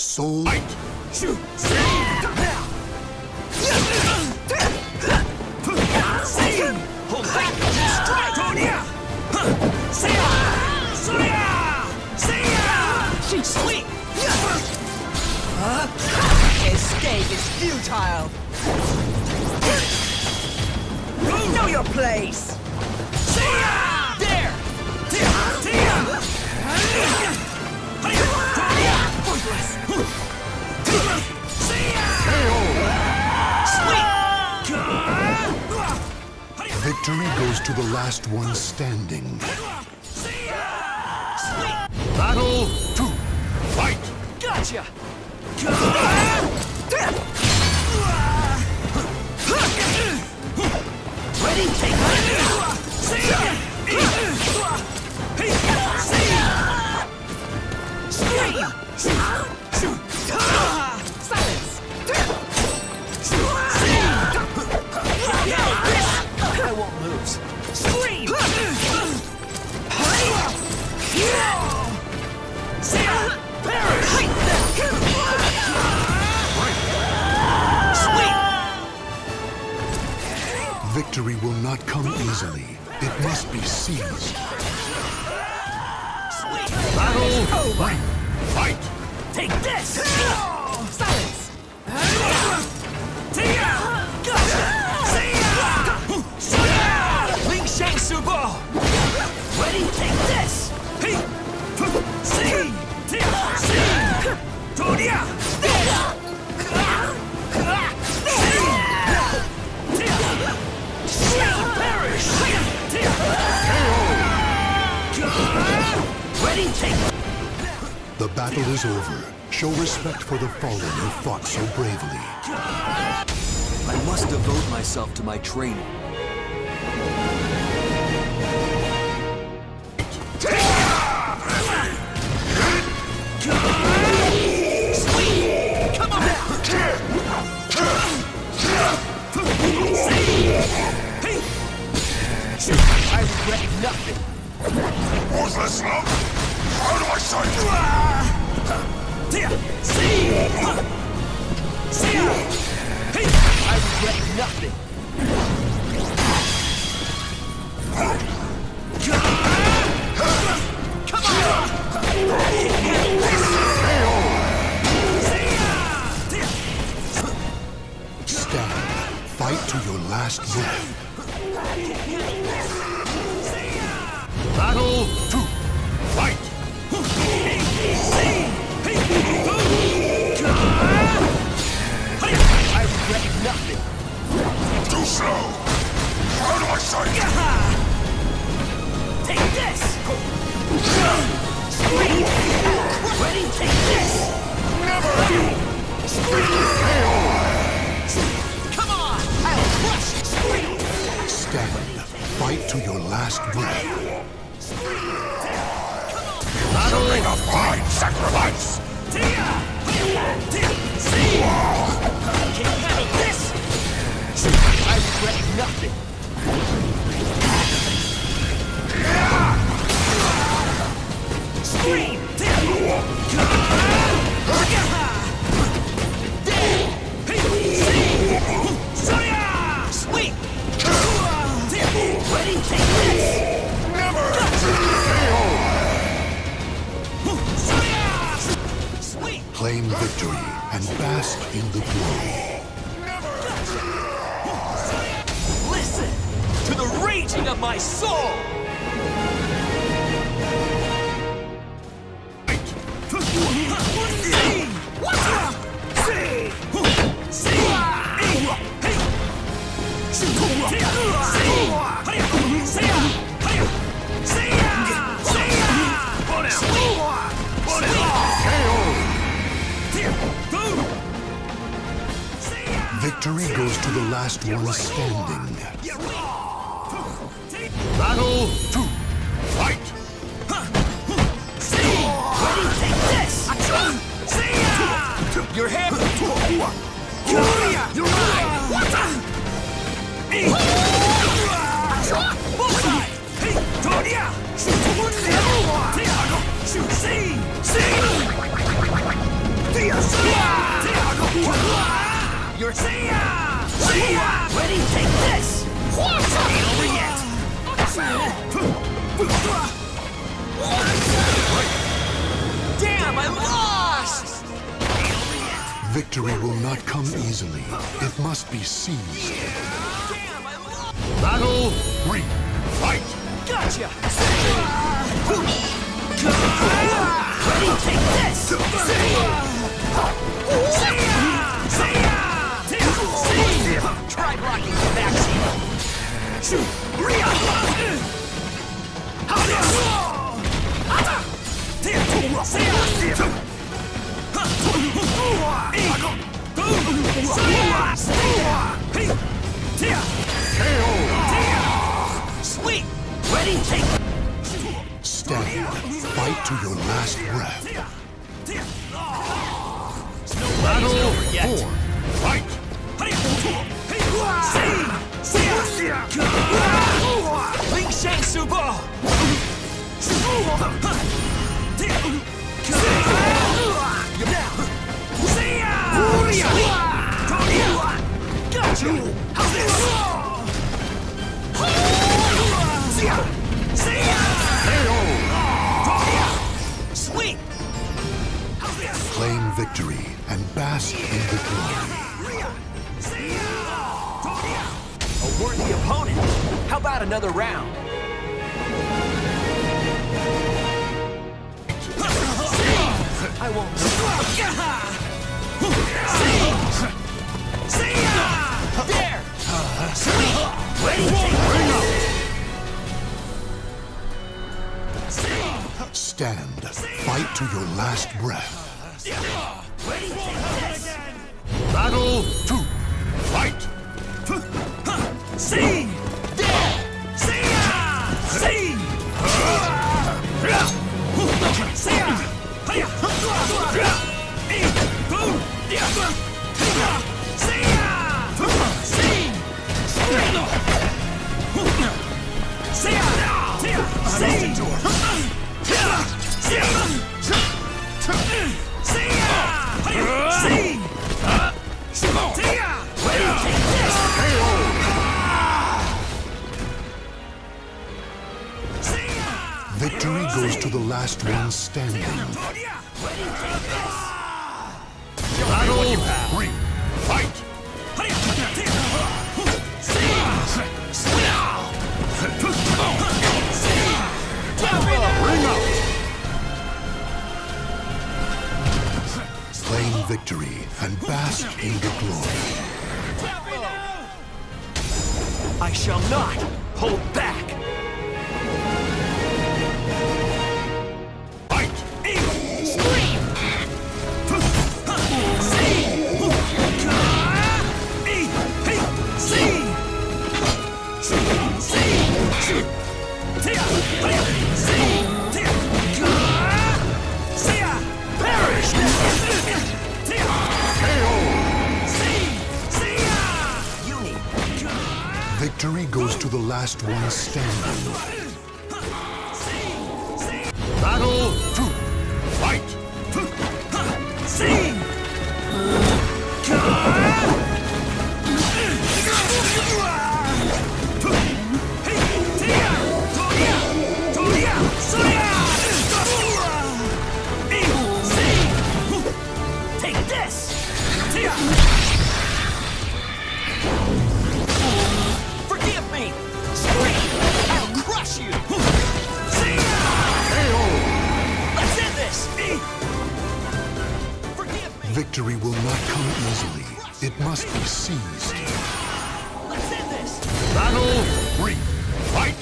Soul. Fight! Shoot! Sweet! Escape is futile! Know your place! There! Victory goes to the last one standing. Battle 2! Fight! Gotcha! Ready, take Silence! I won't lose. Scream! Victory will not come easily. It must be seized. Battle 1! Fight! Take this! Silence! Ling Shang Subo! Ready? Take this! Ready? Take The battle is over. Show respect for the fallen who fought so bravely. I must devote myself to my training. Come on now! I regret nothing. Ruthless love! How do I say it? I regret nothing. Come on! Stand. Fight to your last breath. Battle 2! Fight! I regret nothing. Too slow! How do I say it? Take this! Scream! Ready? Take this! Never! Come on! I'll crush you! Scream! Stand. Fight to your last breath. That'll make a fine sacrifice! Can't handle this! I regret nothing. Scream! Sweet! Ready? Take this! Never! Sweet! Claim victory and bask in the glory. Listen to the raging of my soul! Victory goes to the last one standing. Battle 2! Fight! Ready? Take this! Your head! You're right! Bullseye! you're... See ya! Ready? Take this! Ain't over yet! Damn, I lost! Victory will not come easily. It must be seized. Damn, I lost! Battle 3. Fight! Gotcha! Ready? Take this! Try blocking the backseat. Sweet! Ready? Take... Stand. Fight to your last breath. Battle yet. 4. Fight! Ling Shang Subo! Sweet! Claim victory and bask in the glory. A worthy opponent. How about another round? I won't. There! Sweet! Ready? Stand. Fight to your last breath. Ready? Take this! Battle 2. Fight! See! There! See ya! See! See ya! Hiya! Boom! See ya! See! See ya! See! Victory goes to the last one standing. Battle 3. Fight! Ring out! Claim victory and bask in the glory. I shall not hold back. Fight! Scream! Victory goes to the last one standing. Battle 2. Fight! Take this! Forgive me! Scream! I'll crush you! Let's end this! Forgive me! Victory will not come easily. It must be seized. Let's end this! Battle 3. Fight!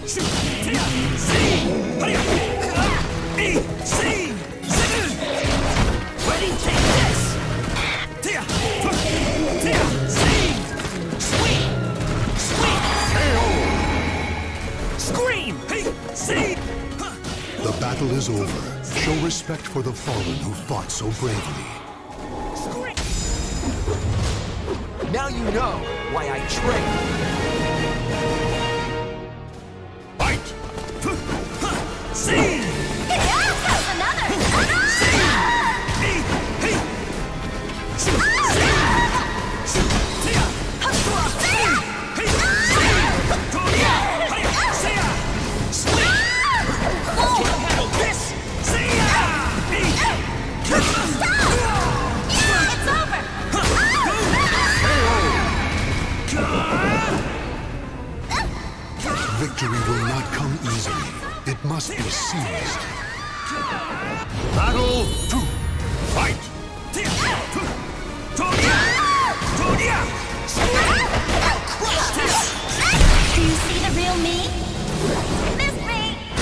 Ready? Take this! Sweet! Scream! The battle is over. Show respect for the fallen who fought so bravely. Now you know why I train. Fight! See! Another! Victory will not come easily. It must be seized. Battle 2. Fight! Do you see the real me? Miss me!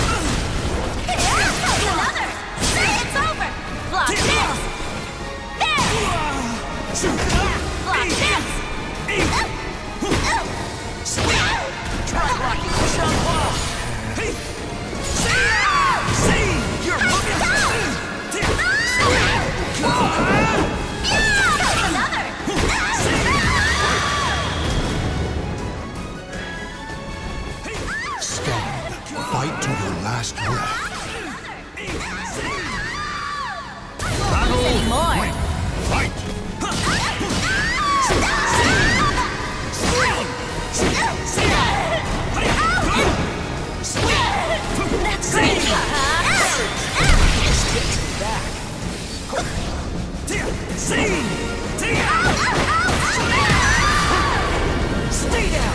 Another! It's over! Block this! There! Block this! Try blocking the shot ball! See! You're moving! Another! Stand. Fight to your last breath. Battle More! 3. Fight! That's great! This takes me back. Stay down!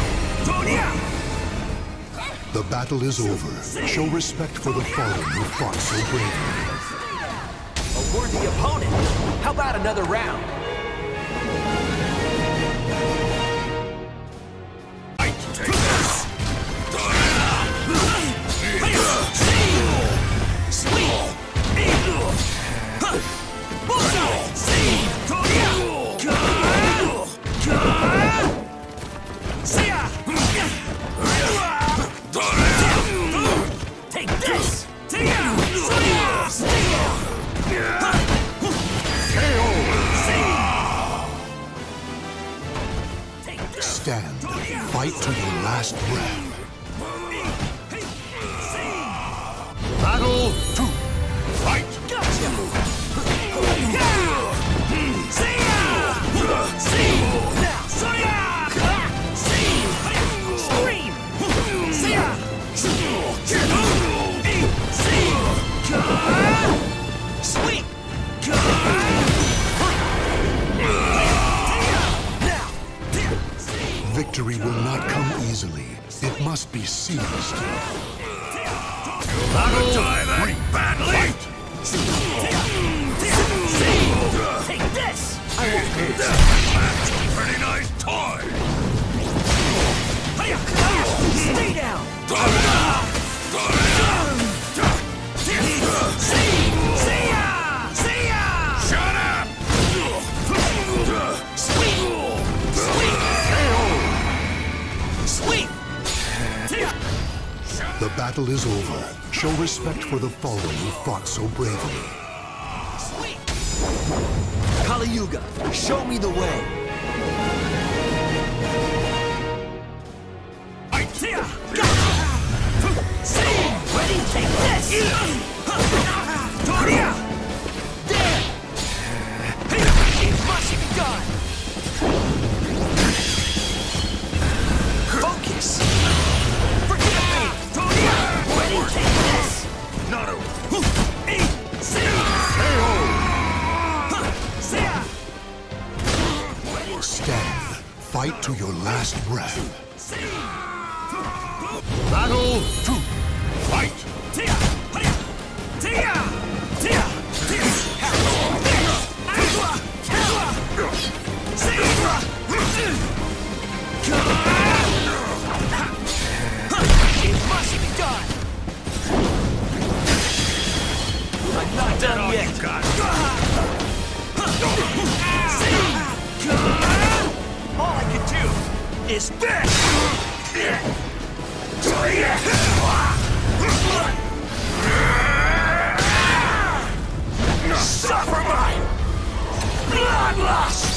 The battle is over. Show respect for the fallen who fought so bravely. A worthy opponent. How about another round? Fight! Take this! Take this! Stand. Fight to your last breath. Battle 2. Fight! Sweet! Victory will not come easily. It must be seized. Battle 3. Fight! Take this! I won't lose. That's a pretty nice toy! Stay down! Shut up! Sweet! The battle is over. Show respect for the fallen who fought so bravely. Kali Yuga, show me the way. Ready? Take this! There! It must be done! Focus! Forget me! Ready? Take this! Not over. Stand. Fight to your last breath. Battle 2. Fight! It must be done! I'm not done All yet! you got. All I can do is this! Suffer my bloodlust!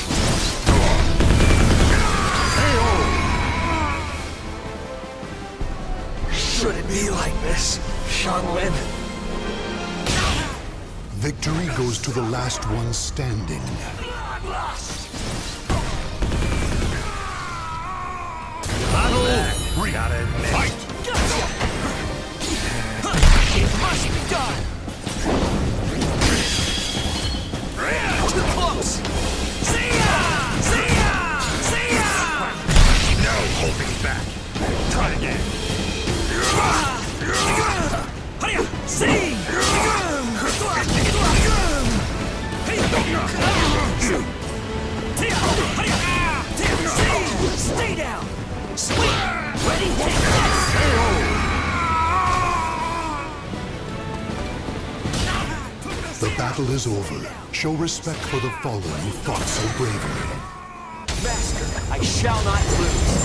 Should it be like this, Xianglin? Victory goes to the last one standing. Battle 3. Fight! It must be done! Too close! See ya! See ya! See ya! No holding back. Try again. down! Sweep! Ready, take this! The battle is over. Show respect for the fallen who fought so bravely. Master, I shall not lose.